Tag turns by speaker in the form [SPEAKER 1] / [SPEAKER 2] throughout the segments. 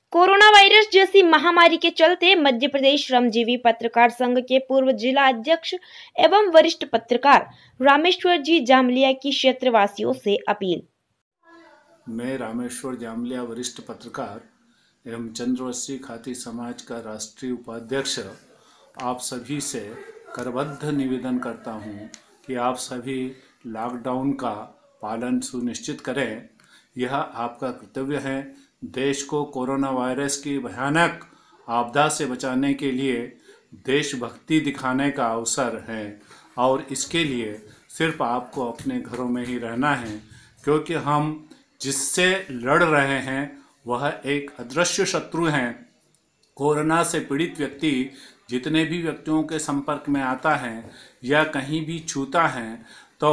[SPEAKER 1] Corona virus जैसी महामारी के चलते मध्य प्रदेश श्रमजीवी पत्रकार संघ के पूर्व जिला अध्यक्ष एवं वरिष्ठ पत्रकार रामेश्वर जी जामलिया की क्षेत्रवासियों से अपील।
[SPEAKER 2] मैं रामेश्वर जामलिया वरिष्ठ पत्रकार एवं चंद्रवंशी खाती समाज का राष्ट्रीय उपाध्यक्ष आप सभी से करबद्ध निवेदन करता हूं कि आप सभी लॉकडाउन का पालन सुनिश्चित करें। यह आपका कर्तव्य है। देश को कोरोना वायरस की भयानक आपदा से बचाने के लिए देशभक्ति दिखाने का अवसर है और इसके लिए सिर्फ आपको अपने घरों में ही रहना है, क्योंकि हम जिससे लड़ रहे हैं वह एक अदृश्य शत्रु हैं। कोरोना से पीड़ित व्यक्ति जितने भी व्यक्तियों के संपर्क में आता है या कहीं भी छूता है तो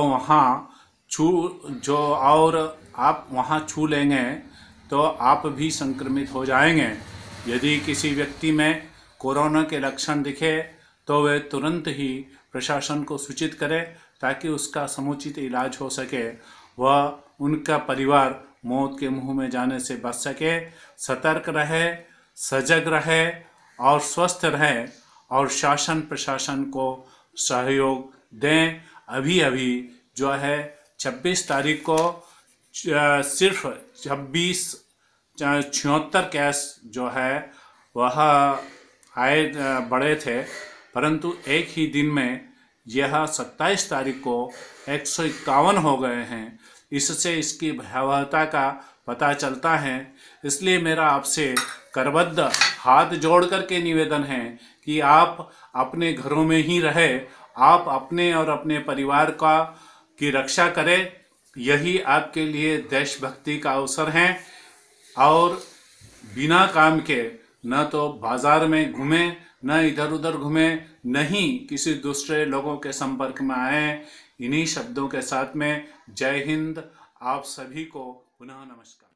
[SPEAKER 2] आप वहाँ छू लेंगे तो आप भी संक्रमित हो जाएंगे। यदि किसी व्यक्ति में कोरोना के लक्षण दिखे तो वे तुरंत ही प्रशासन को सूचित करें ताकि उसका समुचित इलाज हो सके, वह उनका परिवार मौत के मुंह में जाने से बच सके। सतर्क रहे, सजग रहे और स्वस्थ रहे और शासन प्रशासन को सहयोग दें। अभी जो है 26 तारीख को सिर्फ 76 केस जो है वह बढ़े थे, परंतु एक ही दिन में यह 27 तारीख को 151 हो गए हैं। इससे इसकी भयावहता का पता चलता है। इसलिए मेरा आपसे करबद्ध हाथ जोड़ करके निवेदन है कि आप अपने घरों में ही रहे, आप अपने और अपने परिवार की रक्षा करें। यही आपके लिए देशभक्ति का अवसर है और बिना काम के न तो बाजार में घूमें, न इधर उधर घूमें, न ही किसी दूसरे लोगों के संपर्क में आए। इन्हीं शब्दों के साथ में जय हिंद। आप सभी को पुनः नमस्कार।